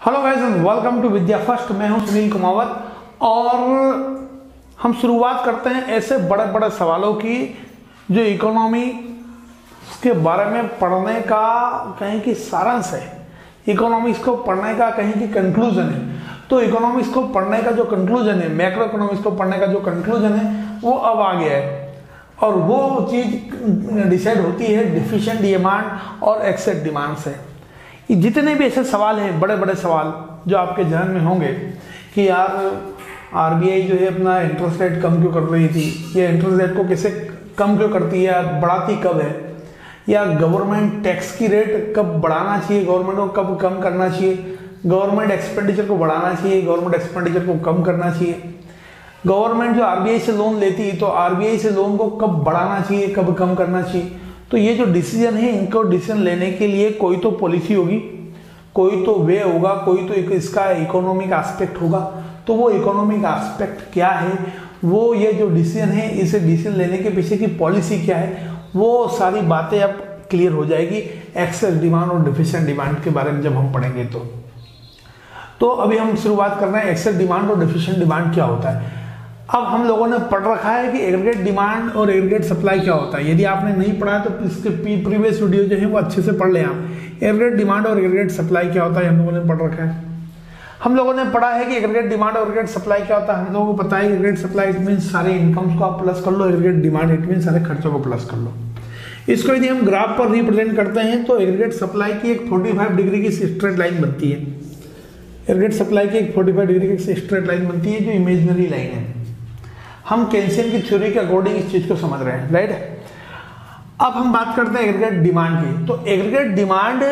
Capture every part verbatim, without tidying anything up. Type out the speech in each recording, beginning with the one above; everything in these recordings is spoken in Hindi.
Hello guys, welcome to Vidya First. मैं हूं सुनील कुमावत और हम शुरुआत करते हैं ऐसे बड़े बड़े सवालों की जो इकोनॉमी के बारे में पढ़ने का कहीं की सारांश है, इकोनॉमिक्स को पढ़ने का कहीं की कंक्लूजन है। तो इकोनॉमिक्स को पढ़ने का जो कंक्लूजन है, मैक्रो इकोनॉमिक्स को पढ़ने का जो कंक्लूजन है वो अब आ गया है और वो चीज़ डिसाइड होती है डिफिशिएंट डिमांड और एक्सेस डिमांड से। जितने भी ऐसे सवाल हैं, बड़े बड़े सवाल जो आपके जहन में होंगे कि यार आरबीआई जो है अपना इंटरेस्ट रेट कम क्यों कर रही थी, या इंटरेस्ट रेट को कैसे कम क्यों करती है, बढ़ाती कब है, या गवर्नमेंट टैक्स की रेट कब बढ़ाना चाहिए, गवर्नमेंट को कब कम करना चाहिए, गवर्नमेंट एक्सपेंडिचर को बढ़ाना चाहिए, गवर्नमेंट एक्सपेंडिचर को कम करना चाहिए, गवर्नमेंट जो आरबीआई से लोन लेती है तो आरबीआई से लोन को कब बढ़ाना चाहिए, कब कम करना चाहिए। तो ये जो डिसीजन है, इनको डिसीजन लेने के लिए कोई तो पॉलिसी होगी, कोई तो वे होगा, कोई तो इसका इकोनॉमिक एस्पेक्ट होगा। तो वो इकोनॉमिक एस्पेक्ट क्या है, वो ये जो डिसीजन है, इसे डिसीजन लेने के पीछे की पॉलिसी क्या है, वो सारी बातें अब क्लियर हो जाएगी एक्सेस डिमांड और डिफिशिएंट डिमांड के बारे में जब हम पढ़ेंगे। तो तो अभी हम शुरुआत कर रहे हैं एक्सेस डिमांड और डिफिशिएंट डिमांड क्या होता है। अब हम लोगों ने पढ़ रखा है कि एग्रीगेट डिमांड और एग्रीगेट सप्लाई क्या होता है। यदि आपने नहीं पढ़ा है तो इसके प्रीवियस वीडियो जो है वो अच्छे से पढ़ लें आप। एग्रीगेट डिमांड और एग्रीगेट सप्लाई क्या होता है हम लोगों ने पढ़ रखा है। हम लोगों ने पढ़ा है कि एग्रीगेट डिमांड और एग्रीगेट सप्लाई क्या होता है। हम लोगों को पता है एग्रीगेट सप्लाई इट मीन सारे इनकम्स को आप प्लस कर लो, एग्रीगेट डिमांड इट मीन सारे खर्चों को प्लस कर लो। इसको यदि हम ग्राफ पर रिप्रेजेंट करते हैं तो एग्रीगेट सप्लाई की एक फोर्टी फाइव डिग्री की स्ट्रेट लाइन बनती है। एग्रीगेट सप्लाई की एक फोर्टी फाइव डिग्री की स्ट्रेट लाइन बनती है जो इमेजिनरी लाइन है। हम केंसियन की थ्योरी के अकॉर्डिंग इस चीज को समझ रहे हैं, राइट। अब हम बात करते हैं एग्रीगेट डिमांड की। तो एग्रीगेट डिमांड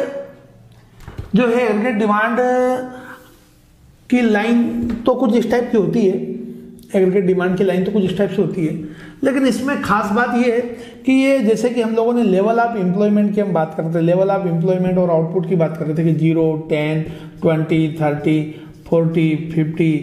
जो है, एग्रीगेट डिमांड की लाइन तो कुछ इस टाइप की होती है। एग्रीगेट डिमांड की लाइन तो कुछ इस टाइप से होती है, लेकिन इसमें खास बात यह है कि ये जैसे कि हम लोगों ने लेवल ऑफ एम्प्लॉयमेंट की हम बात करते थे, लेवल ऑफ एम्प्लॉयमेंट और आउटपुट की बात करते थे कि zero, ten, twenty, thirty, forty, fifty,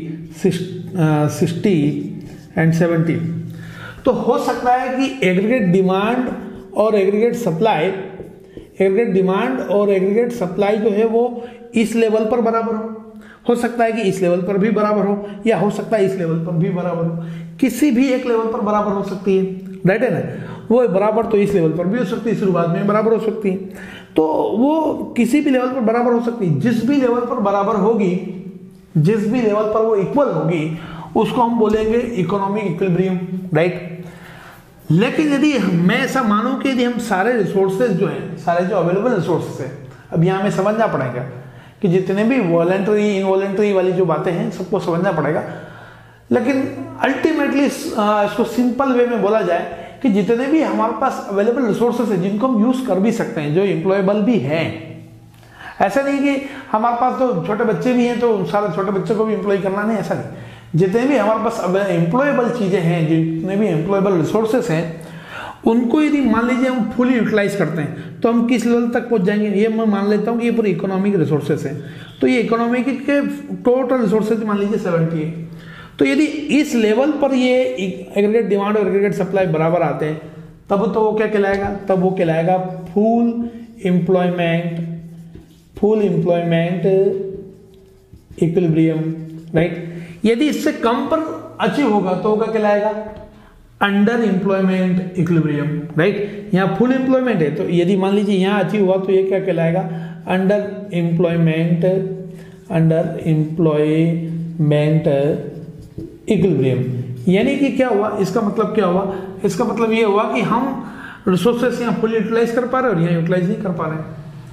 sixty and seventy. तो हो सकता है कि एग्रीगेट डिमांड और एग्रीगेट सप्लाई एग्रीगेट डिमांड और एग्रीगेट सप्लाई जो है वो इस लेवल पर बराबर हो हो सकता है कि इस लेवल पर भी बराबर हो, या हो सकता है इस लेवल पर भी बराबर हो, किसी भी एक लेवल पर बराबर हो सकती है, राइट है ना। वो बराबर तो इस लेवल पर भी हो सकती है, शुरुआत में बराबर हो सकती है, तो वो किसी भी लेवल पर बराबर हो सकती है। जिस भी लेवल पर बराबर होगी, जिस भी लेवल पर वो इक्वल होगी, उसको हम बोलेंगे इकोनॉमिक इक्विलिब्रियम, राइट। लेकिन यदि मैं ऐसा मानूं कि यदि हम सारे रिसोर्सेज जो हैं, सारे जो अवेलेबल रिसोर्सेज हैं, अब यहाँ हमें समझना पड़ेगा कि जितने भी वॉलंटरी इनवॉलंटरी वाली जो बातें हैं सबको समझना पड़ेगा। लेकिन अल्टीमेटली इसको सिंपल वे में बोला जाए कि जितने भी हमारे पास अवेलेबल रिसोर्सेज हैं जिनको हम यूज कर भी सकते हैं, जो एम्प्लॉयबल भी हैं, ऐसा नहीं कि हमारे पास तो छोटे बच्चे भी हैं तो सारे छोटे बच्चों को भी एम्प्लॉय करना नहीं, ऐसा नहीं। जितने भी हमारे पास अब एम्प्लॉयबल चीज़ें हैं, जितने भी एम्प्लॉयबल रिसोर्सेस हैं, उनको यदि मान लीजिए हम फुली यूटिलाइज करते हैं तो हम किस लेवल तक पहुंच जाएंगे। ये मैं मान लेता हूँ कि ये पूरी इकोनॉमिक रिसोर्सेस हैं, तो ये इकोनॉमिक के टोटल रिसोर्सेज मान लीजिए सेवेंटी है। तो यदि इस लेवल पर ये एग्रीगेट डिमांड और एग्रीगेट सप्लाई बराबर आते हैं तब तो वो क्या कहलाएगा, तब वो कहलाएगा full employment full employment equilibrium, right. यदि इससे कम पर अचीव होगा तो क्या कहलाएगा, अंडर एम्प्लॉयमेंट इक्विलिब्रियम, राइट। यहाँ फुल एम्प्लॉयमेंट है तो यदि मान लीजिए यहाँ अचीव हुआ तो ये क्या कहलाएगा, under employment under employment equilibrium. यानी कि क्या हुआ, इसका मतलब क्या हुआ, इसका मतलब ये हुआ कि हम रिसोर्सेस यहाँ फुल यूटिलाइज कर पा रहे हैं और यहाँ यूटिलाइज नहीं कर पा रहे हैं।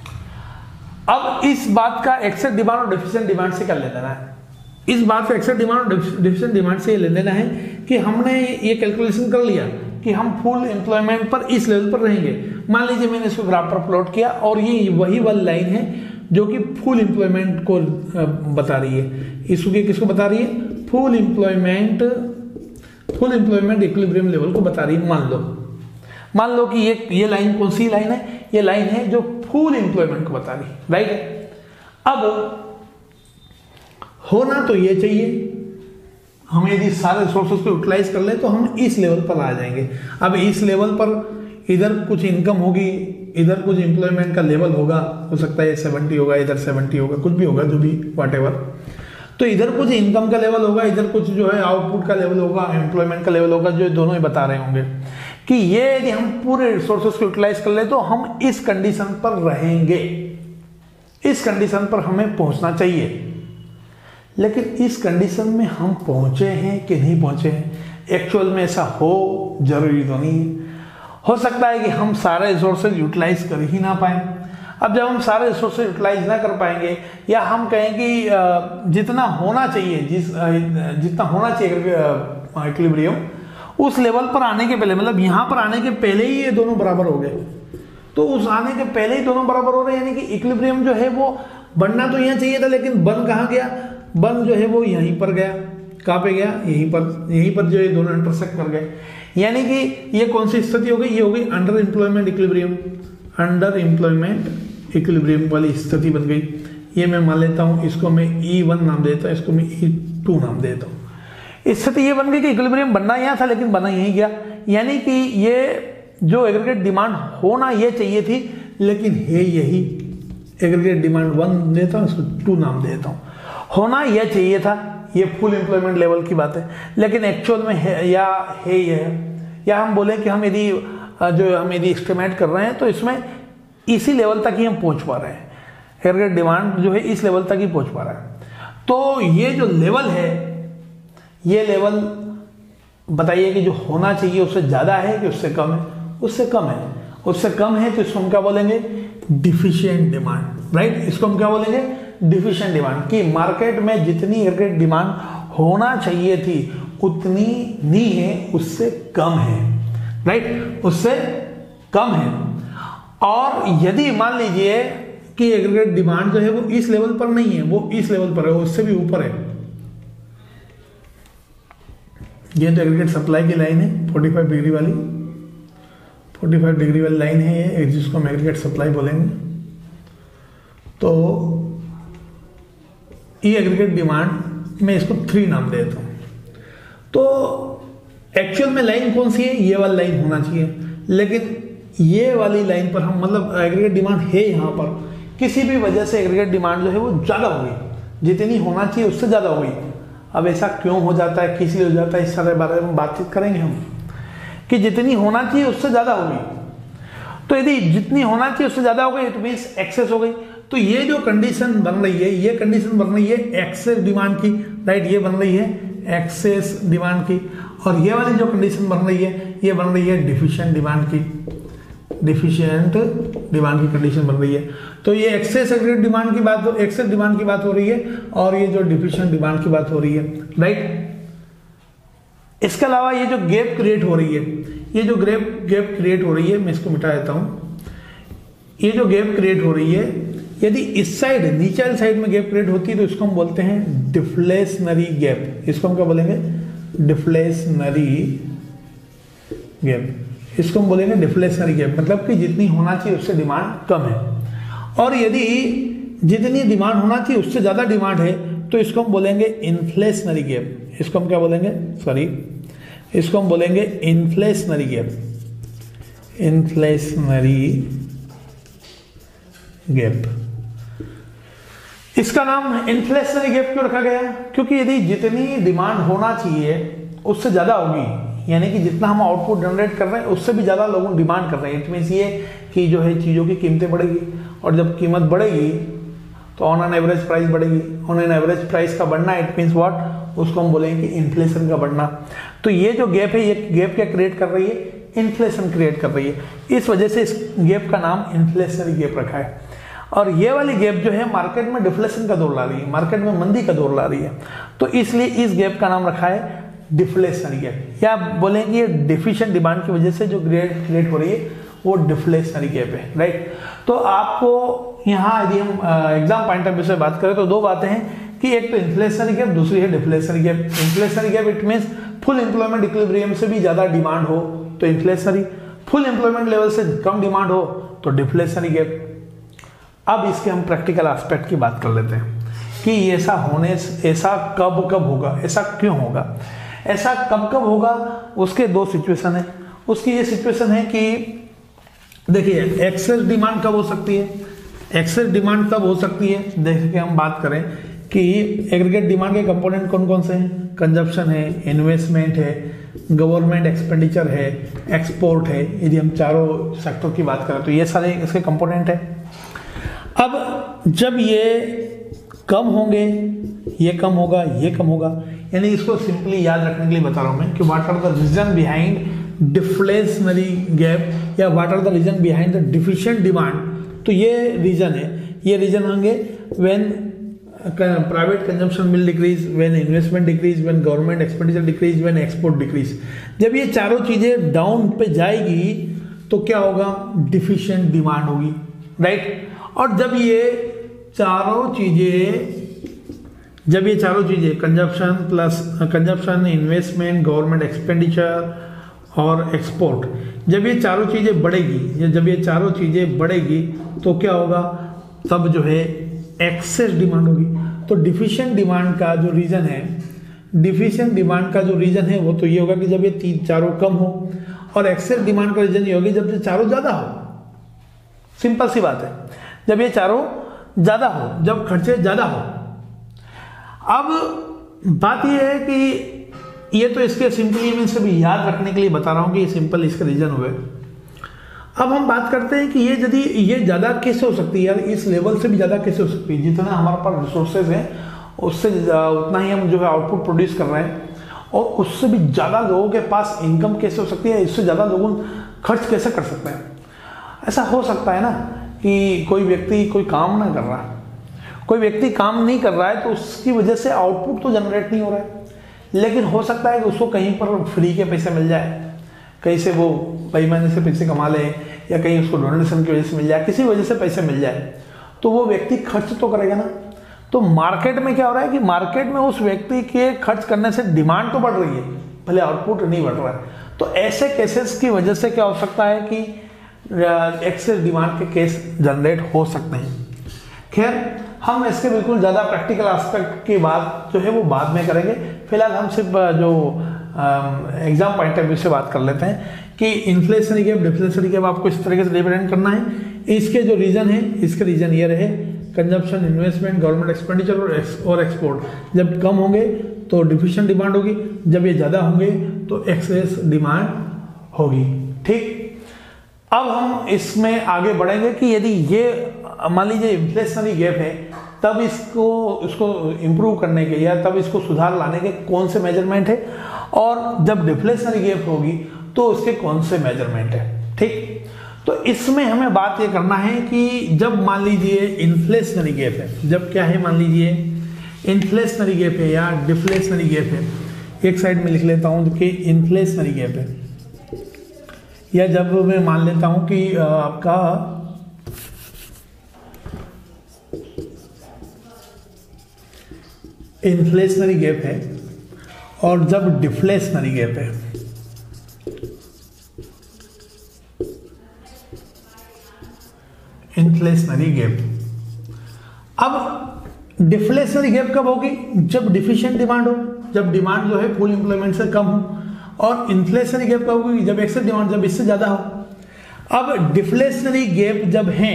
अब इस बात का एक्सेस डिमांड और डेफिशिएंट डिमांड से क्या ले लेना है, इस बात का एक्सेस डिमांड और डेफिशिएंट डिमांड से ये ले लेना है कि हमने ये कैलकुलेशन कर लिया कि हम फुल एम्प्लॉयमेंट पर इस लेवल पर रहेंगे। मान लीजिए मैंने इसको ग्राफ पर प्लॉट किया और ये वही वाली लाइन है जो कि फुल एम्प्लॉयमेंट को बता रही है। इसको किसको बता रही है, full employment full employment equilibrium level को बता रही है। मान लो मान लो कि ये ये लाइन कौन सी लाइन है, ये लाइन है जो फुल एम्प्लॉयमेंट को बता रही है, राइट। अब होना तो ये चाहिए, हम यदि सारे रिसोर्सेज को यूटिलाइज कर ले तो हम इस लेवल पर आ जाएंगे। अब इस लेवल पर इधर कुछ इनकम होगी, इधर कुछ एम्प्लॉयमेंट का लेवल होगा, हो सकता है सेवेंटी होगा, इधर सेवेंटी होगा, कुछ भी होगा, जो भी व्हाटएवर। तो इधर कुछ इनकम का लेवल होगा, इधर कुछ जो है आउटपुट का लेवल होगा, एम्प्लॉयमेंट का लेवल होगा, जो दोनों ही बता रहे होंगे कि ये यदि हम पूरे रिसोर्सेज को यूटिलाइज कर ले तो हम इस कंडीशन पर रहेंगे, इस कंडीशन पर हमें पहुंचना चाहिए। लेकिन इस कंडीशन में हम पहुंचे हैं कि नहीं पहुंचे हैं, एक्चुअल में ऐसा हो जरूरी तो नहीं है। हो सकता है कि हम सारे रिसोर्सेज यूटिलाइज कर ही ना पाए। अब जब हम सारे रिसोर्सेज यूटिलाइज ना कर पाएंगे, या हम कहें कि जितना होना चाहिए, जिस जितना होना चाहिए इक्विलिब्रियम, उस लेवल पर आने के पहले, मतलब यहाँ पर आने के पहले ही ये दोनों बराबर हो गए, तो उस आने के पहले ही दोनों बराबर हो रहे हैं, यानी कि इक्विलिब्रियम जो है वो बनना तो यहाँ चाहिए था, लेकिन बन कहाँ गया, बन जो है वो यहीं पर गया। कहाँ पे गया, यहीं पर, यहीं पर जो ये दोनों इंटरसेक्ट कर गए। यानी कि ये कौन सी स्थिति हो गई, ये हो गई under employment equilibrium, under employment equilibrium वाली स्थिति बन गई। ये मैं मान लेता हूँ, इसको मैं ई वन नाम देता हूँ, इसको मैं ई टू नाम देता हूँ। स्थिति ये बन गई कि इक्विलिब्रियम बनना यहाँ था, लेकिन बना यहीं गया। यानी कि ये जो एग्रीगेट डिमांड होना ये चाहिए थी, लेकिन है यही एग्रीगेट डिमांड वन देता हूँ, इसको टू नाम देता हूँ। होना यह चाहिए था, ये फुल एम्प्लॉयमेंट लेवल की बात है, लेकिन एक्चुअल में है या है ये है, या हम बोलें कि हम यदि जो हम यदि एस्टिमेट कर रहे हैं तो इसमें इसी लेवल तक ही हम पहुंच पा रहे हैं, एग्रीगेट डिमांड जो है इस लेवल तक ही पहुंच पा रहा है। तो ये जो लेवल है, ये लेवल बताइए कि जो होना चाहिए उससे ज़्यादा है कि उससे कम है, उससे कम है। उससे कम है तो इसको हम क्या बोलेंगे, डिफिशिएंट डिमांड, राइट। इसको हम क्या बोलेंगे, डिफिशिएंट डिमांड। कि मार्केट में जितनी एग्रीगेट डिमांड होना चाहिए थी उतनी नहीं है, उससे कम है, राइट, उससे कम है। और यदि मान लीजिए कि एग्रीगेट डिमांड जो है वो इस लेवल पर नहीं है, वो इस लेवल पर है, उससे भी ऊपर है। ये तो एग्रीगेट सप्लाई की लाइन है, पैंतालीस डिग्री वाली, पैंतालीस डिग्री वाली लाइन है ये, जिसको हम एग्रीगेट सप्लाई बोलेंगे। तो ये एग्रीगेट डिमांड मैं इसको थ्री नाम देता हूं। तो एक्चुअल में लाइन कौन सी है, ये वाली लाइन होना चाहिए, लेकिन ये वाली लाइन पर हम, मतलब एग्रीगेट डिमांड है यहाँ पर, किसी भी वजह से एग्रीगेट डिमांड जो है वो ज़्यादा हो गई, जितनी होना चाहिए उससे ज़्यादा हो गई। अब ऐसा क्यों हो जाता है, किस लिए हो जाता है, इस सारे बारे में बातचीत करेंगे हम, कि जितनी होना चाहिए उससे ज़्यादा हो गई। तो यदि जितनी होना चाहिए उससे ज़्यादा हो गई तो मीन्स एक्सेस हो गई। तो ये जो कंडीशन बन रही है, ये कंडीशन बन रही है एक्सेस डिमांड की, राइट, ये बन रही है एक्सेस डिमांड की। और ये वाली जो कंडीशन बन रही है, ये बन रही है डिफिशिएंट डिमांड की, डिफिशिएंट डिमांड की कंडीशन बन रही है। तो ये एक्सेस एग्रीगेट डिमांड की बात, एक्सेस डिमांड की बात हो रही है, और ये जो डिफिशिएंट डिमांड की बात हो रही है, राइट। इसके अलावा ये जो गैप क्रिएट हो रही है, ये जो गैप गैप क्रिएट हो रही है, मैं इसको मिटा देता हूं। ये जो गैप क्रिएट हो रही है, यदि इस साइड, नीचे वाली साइड में गैप क्रिएट होती है तो इसको हम बोलते हैं डिफ्लेशनरी गैप। इसको हम क्या बोलेंगे, डिफ्लेशनरी गैप। इसको हम बोलेंगे डिफ्लेशनरी गैप, मतलब कि जितनी होना चाहिए उससे डिमांड कम है। और यदि जितनी डिमांड होना चाहिए उससे ज्यादा डिमांड है तो इसको हम बोलेंगे इन्फ्लेशनरी गैप। इसको हम क्या बोलेंगे, सॉरी, इसको हम बोलेंगे इन्फ्लेशनरी गैप, इन्फ्लेशनरी गैप। इसका नाम इन्फ्लेशनरी गैप क्यों रखा गया, क्योंकि यदि जितनी डिमांड होना चाहिए उससे ज्यादा होगी, यानी कि जितना हम आउटपुट जनरेट कर रहे हैं उससे भी ज्यादा लोग डिमांड कर रहे हैं, इट मीन्स ये कि जो है चीजों की कीमतें बढ़ेगी, और जब कीमत बढ़ेगी तो ऑन एन एवरेज प्राइस बढ़ेगी। ऑन एन एवरेज प्राइस का बढ़ना, इट मीन्स व्हाट, उसको हम बोलेंगे कि इन्फ्लेशन का बढ़ना। तो ये जो गैप है, ये गैप क्या क्रिएट कर रही है, इन्फ्लेशन क्रिएट कर रही है। इस वजह से इस गैप का नाम इन्फ्लेशनरी गैप रखा है। और ये वाली गैप जो है मार्केट में डिफ्लेशन का दौर ला रही है, मार्केट में मंदी का दौर ला रही है, तो इसलिए इस गैप का नाम रखा है डिफ्लेशनरी गैप। या बोलेंगे ये डिफिशिएंट डिमांड की वजह से जो ग्रेड क्रिएट हो रही है वो डिफ्लेशनरी गैप है, राइट। तो आपको यहाँ यदि हम एग्जाम पॉइंट ऑफ व्यू से बात करें तो दो बातें हैं कि एक तो इन्फ्लेशनरी गैप, दूसरी है deflationary gap. Inflationary gap it means full employment equilibrium से भी ज्यादा डिमांड हो तो इन्फ्लेशनरी, फुल एम्प्लॉयमेंट लेवल से कम डिमांड हो तो डिफ्लेशनरी गैप। अब इसके हम प्रैक्टिकल एस्पेक्ट की बात कर लेते हैं कि ऐसा होने ऐसा कब कब होगा, ऐसा क्यों होगा, ऐसा कब कब होगा। उसके दो सिचुएशन है। उसकी ये सिचुएशन है कि देखिए एक्सेस डिमांड कब हो सकती है, एक्सेस डिमांड तब हो सकती है, देखिए हम बात करें कि एग्रीगेट डिमांड के कंपोनेंट कौन कौन से हैं, कंजप्शन है, इन्वेस्टमेंट है, गवर्नमेंट एक्सपेंडिचर है, एक्सपोर्ट है। यदि हम चारों सेक्टर की बात करें तो ये सारे इसके कंपोनेंट है। अब जब ये कम होंगे, ये कम होगा, ये कम होगा, यानी इसको सिंपली याद रखने के लिए बता रहा हूं मैं कि what are the reason behind deflationary gap या what are the reason behind the deficient demand. तो ये रीजन है, ये रीजन होंगे when private consumption will decrease, when investment decrease, when government expenditure decrease, when export decrease. जब ये चारों चीजें डाउन पे जाएगी तो क्या होगा, डिफिशिएंट डिमांड होगी, राइट। और जब ये चारों चीजें जब ये चारों चीजें consumption plus consumption, investment, government expenditure और एक्सपोर्ट, जब ये चारों चीजें बढ़ेगी, जब ये चारों चीजें बढ़ेगी तो क्या होगा, तब जो है एक्सेस डिमांड होगी। तो डिफिशिएंट डिमांड का जो रीजन है, डिफिशिएंट डिमांड का जो रीजन है वो तो ये होगा कि जब ये तीन चारों कम हो, और एक्सेस डिमांड का रीजन ये होगी जब ये चारों ज्यादा हो। सिंपल सी बात है, जब ये चारों ज्यादा हो, जब खर्चे ज्यादा हो। अब बात यह है कि ये तो इसके सिंपली मैं सिर्फ याद रखने के लिए बता रहा हूं कि ये सिंपल इसके रीजन हुए। अब हम बात करते हैं कि ये यदि ये ज्यादा कैसे हो सकती है, यार इस लेवल से भी ज्यादा कैसे हो सकती है, जितना हमारे पास रिसोर्सेज हैं उससे उतना ही हम जो है आउटपुट प्रोड्यूस कर रहे हैं, और उससे भी ज्यादा लोगों के पास इनकम कैसे हो सकती है, इससे ज्यादा लोग खर्च कैसे कर सकते हैं। ऐसा हो सकता है ना कि कोई व्यक्ति कोई काम ना कर रहा है, कोई व्यक्ति काम नहीं कर रहा है तो उसकी वजह से आउटपुट तो जनरेट नहीं हो रहा है, लेकिन हो सकता है कि उसको कहीं पर फ्री के पैसे मिल जाए, कहीं से वो बेईमानी से पैसे कमा ले, या कहीं उसको डोनेशन की वजह से मिल जाए, किसी वजह से पैसे मिल जाए, तो वो व्यक्ति खर्च तो करेगा ना। तो मार्केट में क्या हो रहा है कि मार्केट में उस व्यक्ति के खर्च करने से डिमांड तो बढ़ रही है, भले आउटपुट नहीं बढ़ रहा है। तो ऐसे केसेस की वजह से क्या हो सकता है कि एक्सेस डिमांड के केस जनरेट हो सकते हैं। खैर हम इसके बिल्कुल ज़्यादा प्रैक्टिकल एस्पेक्ट की बात जो है वो बाद में करेंगे। फिलहाल हम सिर्फ जो एग्जाम पॉइंट ऑफ व्यू से बात कर लेते हैं कि इन्फ्लेशनरी गैप, डिफ्लेशनरी गैप आपको इस तरीके से रिप्रेजेंट करना है। इसके जो रीजन है, इसके रीजन ये रहे कंजप्शन, इन्वेस्टमेंट, गवर्नमेंट एक्सपेंडिचर और एक्स, और एक्सपोर्ट। जब कम होंगे तो डिफिशिएंट डिमांड होगी, जब ये ज़्यादा होंगे तो एक्सेस डिमांड होगी। ठीक, अब हम इसमें आगे बढ़ेंगे कि यदि ये मान लीजिए इन्फ्लेशनरी गैप है, तब इसको इसको इम्प्रूव करने के या तब इसको सुधार लाने के कौन से मेजरमेंट है, और जब डिफ्लेशनरी गैप होगी तो उसके कौन से मेजरमेंट है। ठीक, तो इसमें हमें बात ये करना है कि जब मान लीजिए इन्फ्लेशनरी गैप है, जब क्या है मान लीजिए इन्फ्लेशनरी गैप है या डिफ्लेशनरी गैप है, एक साइड में लिख लेता हूं कि इन्फ्लेशनरी गैप है, या जब मैं मान लेता हूं कि आपका इन्फ्लेशनरी गैप है और जब डिफ्लेशनरी गैप है। इन्फ्लेशनरी गैप, अब डिफ्लेशनरी गैप कब होगी, जब डिफिशिएंट डिमांड हो, जब डिमांड जो है फुल एम्प्लॉयमेंट से कम हो। और इन्फ्लेशनरी गैप कब होगी, जब एक्सेस डिमांड, जब इससे ज्यादा हो। अब डिफ्लेशनरी गैप जब है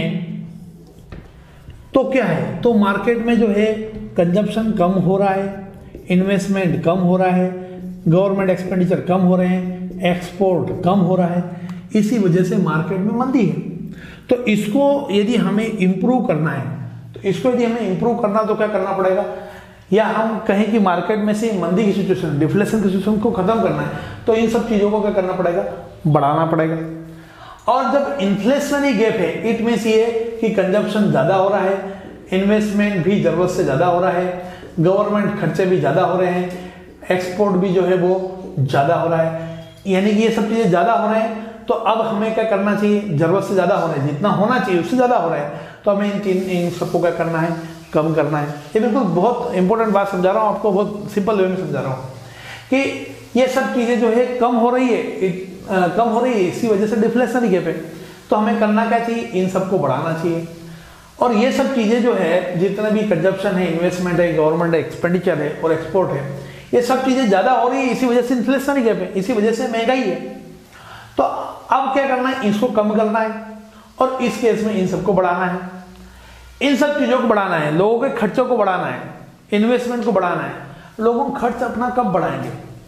तो क्या है, तो मार्केट में जो है कंजप्शन कम हो रहा है, इन्वेस्टमेंट कम हो रहा है, गवर्नमेंट एक्सपेंडिचर कम हो रहे हैं, एक्सपोर्ट कम हो रहा है, इसी वजह से मार्केट में मंदी है। तो इसको यदि हमें इंप्रूव करना है, तो इसको यदि हमें इंप्रूव करना तो क्या करना पड़ेगा, या हम कहें कि मार्केट में से मंदी की सिचुएशन, डिफ्लेशन की सिचुएशन को खत्म करना है, तो इन सब चीजों को क्या करना पड़ेगा, बढ़ाना पड़ेगा। और जब इन्फ्लेशनरी गैप है, इट मींस ये कि कंजप्शन ज्यादा हो रहा है, इन्वेस्टमेंट भी जरूरत से ज्यादा हो रहा है, गवर्नमेंट खर्चे भी ज्यादा हो रहे हैं, एक्सपोर्ट भी जो है वो ज्यादा हो रहा है, यानी कि ये सब चीजें ज्यादा हो रहे हैं। तो अब हमें क्या करना चाहिए, जरूरत से ज्यादा हो रहा है, जितना होना चाहिए उससे ज्यादा हो रहा है, तो हमें इन तीन इन सबको क्या करना है, कम करना है। ये बिल्कुल बहुत इंपॉर्टेंट बात समझा रहा हूँ आपको, बहुत सिंपल वे में समझा रहा हूँ कि ये सब चीजें जो है कम हो रही है, इत, आ, कम हो रही है, इसी वजह से डिफ्लेशनरी गैप है। तो हमें करना क्या चाहिए, इन सबको बढ़ाना चाहिए। और ये सब चीजें जो है, जितना भी कंजप्शन है, इन्वेस्टमेंट है, गवर्नमेंट एक्सपेंडिचर है और एक्सपोर्ट है, ये सब चीजें ज्यादा हो रही है, इसी वजह से इन्फ्लेशनरी गैप है, इसी वजह से महंगाई है। तो अब क्या करना है, इसको कम करना है। और इस केस में इन सबको बढ़ाना है, इन सब चीजों को बढ़ाना है, लोगों के खर्चों को बढ़ाना है, इन्वेस्टमेंट को बढ़ाना है। लोगों खर्च अपना कब बढ़ाएंगे?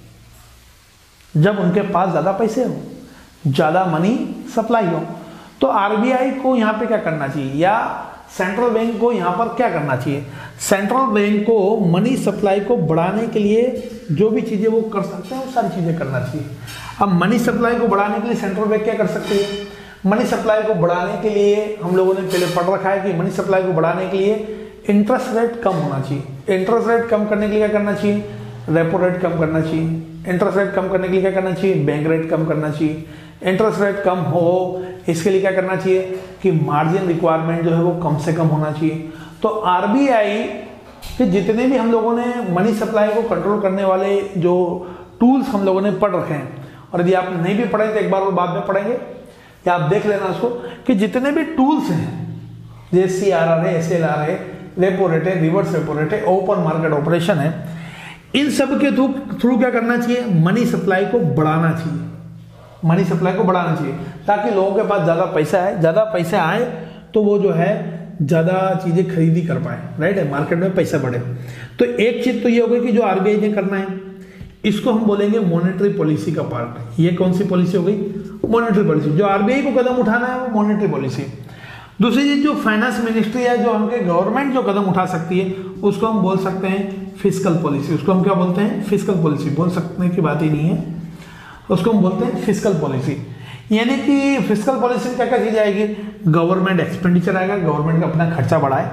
जब उनके पास ज्यादा पैसे हो, ज्यादा मनी सप्लाई हो। तो आरबीआई को यहाँ पे क्या करना चाहिए, या सेंट्रल बैंक को यहाँ पर क्या करना चाहिए? सेंट्रल बैंक को मनी सप्लाई को बढ़ाने के लिए जो भी चीजें वो कर सकते हैं वो सारी चीजें करना चाहिए। अब मनी सप्लाई को बढ़ाने के लिए सेंट्रल बैंक क्या कर सकती है? मनी सप्लाई को बढ़ाने के लिए हम लोगों ने पहले पढ़ रखा है कि मनी सप्लाई को बढ़ाने के लिए इंटरेस्ट रेट कम होना चाहिए। इंटरेस्ट रेट कम करने के लिए क्या करना चाहिए? रेपो रेट कम करना चाहिए। इंटरेस्ट रेट कम करने के लिए क्या करना चाहिए? बैंक रेट कम करना चाहिए। इंटरेस्ट रेट कम हो इसके लिए क्या करना चाहिए कि मार्जिन रिक्वायरमेंट जो है वो कम से कम होना चाहिए। तो आरबीआई के जितने भी हम लोगों ने मनी सप्लाई को कंट्रोल करने वाले जो टूल्स हम लोगों ने पढ़ रखे हैं, और यदि आप नहीं भी पढ़े तो एक बार वो बाद में पढ़ेंगे, या आप देख लेना उसको कि जितने भी टूल्स हैं जैसे सी आर आर है, एस एल आर है, रेपो रेट है, रिवर्स रेपो रेट है, ओपन मार्केट ऑपरेशन है, इन सब के थ्रू थ्रू क्या करना चाहिए? मनी सप्लाई को बढ़ाना चाहिए। मनी सप्लाई को बढ़ाना चाहिए ताकि लोगों के पास ज्यादा पैसा है, ज्यादा पैसा आए तो वो जो है ज्यादा चीजें खरीदी कर पाए, राइट है, मार्केट में पैसा बढ़े। तो एक चीज तो ये हो गई कि जो आरबीआई ने करना है, इसको हम बोलेंगे मॉनेटरी पॉलिसी का पार्ट। ये कौन सी पॉलिसी हो गई? Monetary policy. जो आरबीआई को कदम उठाना है वो मॉनेटरी पॉलिसी। दूसरी चीज जो फाइनेंस मिनिस्ट्री है, जो हमके गवर्नमेंट जो कदम उठा सकती है, उसको हम बोल सकते हैं फिस्कल पॉलिसी। उसको हम क्या बोलते हैं? Fiscal policy. बोल सकने की बात ही नहीं है, उसको हम बोलते हैं फिस्कल पॉलिसी। यानी कि फिस्कल पॉलिसी में क्या क्या चीज आएगी? गवर्नमेंट एक्सपेंडिचर आएगा, गवर्नमेंट का अपना खर्चा बढ़ाए।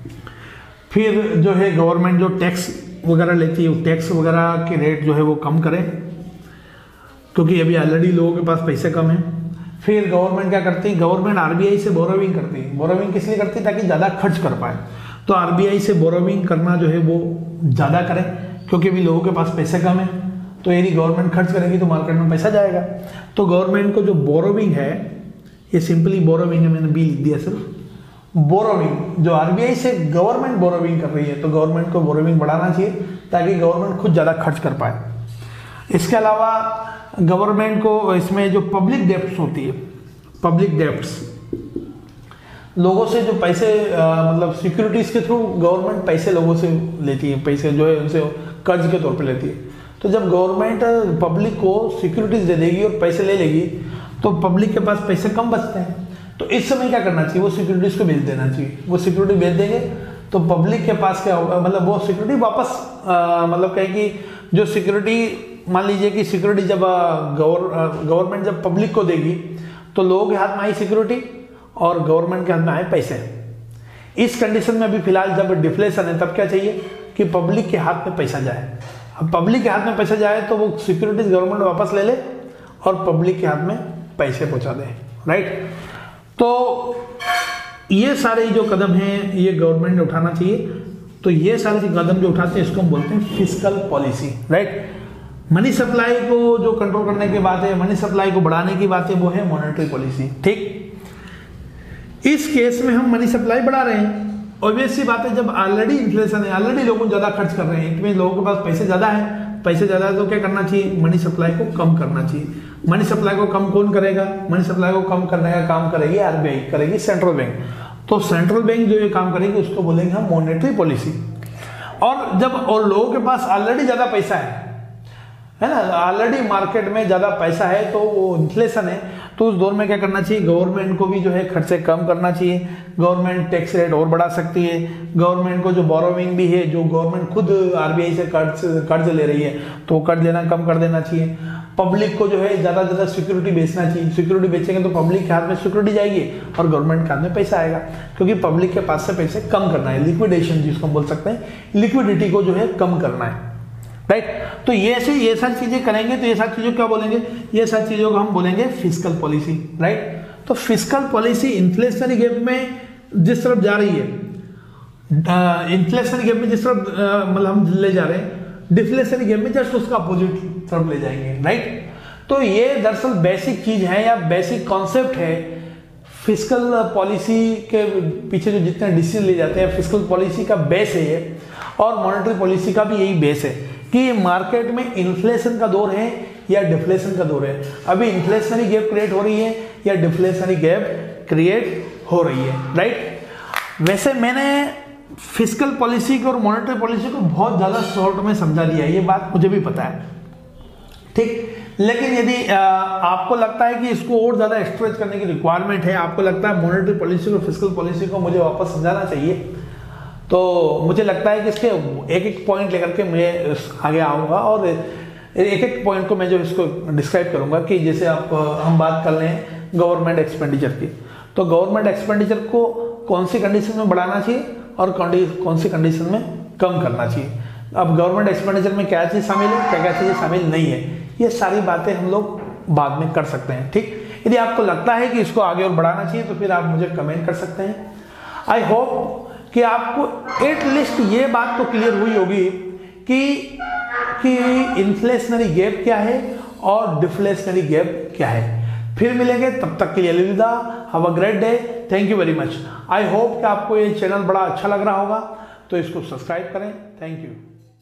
फिर जो है गवर्नमेंट जो टैक्स वगैरह लेती है, वो टैक्स वगैरह के रेट जो है वो कम करे, क्योंकि अभी ऑलरेडी लोगों के पास पैसे कम है। फिर गवर्नमेंट क्या करती है? गवर्नमेंट आरबीआई से बोरोविंग करती है। बोरोविंग किस लिए करती है? ताकि ज़्यादा खर्च कर पाए। तो आरबीआई से बोरोविंग करना जो है वो ज़्यादा करें, क्योंकि अभी लोगों के पास पैसे कम है। तो यदि गवर्नमेंट खर्च करेगी तो मार्केट में पैसा जाएगा। तो गवर्नमेंट को जो बोरोविंग है, ये सिंपली बोरोविंग है, मैंने बी लिख दिया सिर्फ। बोरोविंग जो आरबीआई से गवर्नमेंट बोरोविंग कर रही है, तो गवर्नमेंट को बोरोविंग बढ़ाना चाहिए ताकि गवर्नमेंट खुद ज़्यादा खर्च कर पाए। इसके अलावा गवर्नमेंट को इसमें जो पब्लिक डेप्ट्स होती है, पब्लिक डेप्ट्स, लोगों से जो पैसे आ, मतलब सिक्योरिटीज के थ्रू गवर्नमेंट पैसे लोगों से लेती है, पैसे जो है उनसे कर्ज के तौर पे लेती है। तो जब गवर्नमेंट पब्लिक को सिक्योरिटीज दे देगी और पैसे ले लेगी, तो पब्लिक के पास पैसे कम बचते हैं। तो इस समय क्या करना चाहिए? वो सिक्योरिटीज को बेच देना चाहिए। वो सिक्योरिटी बेच देंगे तो पब्लिक के पास क्या होगा? मतलब वो सिक्योरिटी वापस आ, मतलब कहेगी जो सिक्योरिटी, मान लीजिए कि सिक्योरिटी जब गवर्नमेंट जब पब्लिक को देगी तो लोगों के हाथ में आई सिक्योरिटी और गवर्नमेंट के हाथ में आए पैसे। इस कंडीशन में अभी फिलहाल जब डिफ्लेशन है, तब क्या चाहिए कि पब्लिक के हाथ में पैसा जाए। अब पब्लिक के हाथ में पैसा जाए तो वो सिक्योरिटीज गवर्नमेंट वापस ले ले और पब्लिक के हाथ में पैसे पहुंचा दे, राइट। तो ये सारे जो कदम हैं ये गवर्नमेंट ने उठाना चाहिए। तो ये सारे कदम जो उठाते हैं इसको हम बोलते हैं fiscal policy, right. Money supply को जो कंट्रोल करने की बात है, मनी सप्लाई को बढ़ाने की बात है, वो है मॉनेटरी पॉलिसी, ठीक। इस केस में हम मनी सप्लाई बढ़ा रहे हैं। ऑब्वियस सी बात है, जब ऑलरेडी इन्फ्लेशन है, ऑलरेडी लोग ज्यादा खर्च कर रहे हैं, इतने लोगों के पास पैसे ज्यादा है, पैसे ज्यादा है तो क्या करना चाहिए? मनी सप्लाई को कम करना चाहिए। मनी सप्लाई को कम कौन करेगा? मनी सप्लाई को कम करने का काम करेगी आरबीआई, करेगी सेंट्रल बैंक। तो सेंट्रल बैंक जो ये काम करेगी उसको बोलेंगे हम मॉनेटरी पॉलिसी। और जब और लोगों के पास ऑलरेडी ज्यादा पैसा है है ना, ऑलरेडी मार्केट में ज्यादा पैसा है, तो वो इन्फ्लेशन है, तो उस दौर में क्या करना चाहिए? गवर्नमेंट को भी जो है खर्चे कम करना चाहिए। गवर्नमेंट टैक्स रेट और बढ़ा सकती है। गवर्नमेंट को जो बोरोविंग भी है, जो गवर्नमेंट खुद आरबीआई से कर्ज कर्ज ले रही है, तो कर्ज लेना कम कर देना चाहिए। पब्लिक को जो है ज्यादा ज्यादा सिक्योरिटी बेचना चाहिए। सिक्योरिटी बेचेंगे तो पब्लिक के हाथ में सिक्योरिटी जाएगी और गवर्नमेंट के हाथ में पैसा आएगा, क्योंकि पब्लिक के पास से पैसे कम करना है, लिक्विडेशन जिसको हम बोल सकते हैं, लिक्विडिटी को जो है कम करना है, राइट। तो ये ऐसे ये सारी चीजें करेंगे तो ये सारी चीजों क्या बोलेंगे? ये सारी चीजों को हम बोलेंगे फिस्कल पॉलिसी, राइट। तो फिस्कल पॉलिसी इन्फ्लेशनरी गैप में जिस तरफ जा रही है, इन्फ्लेशनरी गैप में जिस तरफ मतलब हम ले जा रहे हैं, डिफ्लेशनरी गैप में जस्ट उसका अपोजिट तरफ ले जाएंगे, राइट। तो ये दरअसल बेसिक चीज है या बेसिक कॉन्सेप्ट है। फिस्कल पॉलिसी के पीछे जो जितने डिसीजन ले जाते हैं, फिस्कल पॉलिसी का बेस है ये, और मॉनेटरी पॉलिसी का भी यही बेस है कि मार्केट में इन्फ्लेशन का दौर है या डिफ्लेशन का दौर है। अभी इन्फ्लेशनरी गैप क्रिएट हो रही है या डिफ्लेशनरी गैप क्रिएट हो रही है, राइट। वैसे मैंने फिस्कल पॉलिसी को और मॉनेटरी पॉलिसी को बहुत ज़्यादा शॉर्ट में समझा दिया है, ये बात मुझे भी पता है, ठीक। लेकिन यदि आ, आपको लगता है कि इसको और ज़्यादा स्ट्रेच करने की रिक्वायरमेंट है, आपको लगता है मॉनेटरी पॉलिसी को फिस्कल पॉलिसी को मुझे वापस समझाना चाहिए, तो मुझे लगता है कि इसके एक एक पॉइंट लेकर के मैं आगे आऊँगा और एक एक पॉइंट को मैं जो इसको डिस्क्राइब करूँगा कि जैसे आप हम बात कर लें गवर्नमेंट एक्सपेंडिचर की, तो गवर्नमेंट एक्सपेंडिचर को कौन सी कंडीशन में बढ़ाना चाहिए और कौन सी कंडीशन में कम करना चाहिए। अब गवर्नमेंट एक्सपेंडिचर में क्या चीज़ शामिल है, क्या क्या चीज़ें शामिल नहीं है, ये सारी बातें हम लोग बाद में कर सकते हैं, ठीक। यदि आपको लगता है कि इसको आगे और बढ़ाना चाहिए तो फिर आप मुझे कमेंट कर सकते हैं। आई होप कि आपको एटलीस्ट ये बात तो क्लियर हुई होगी कि कि इन्फ्लेशनरी गैप क्या है और डिफ्लेशनरी गैप क्या है। फिर मिलेंगे, तब तक के लिए अलविदा, have a great day, thank you very much. I hope कि आपको ये चैनल बड़ा अच्छा लग रहा होगा, तो इसको सब्सक्राइब करें। Thank you.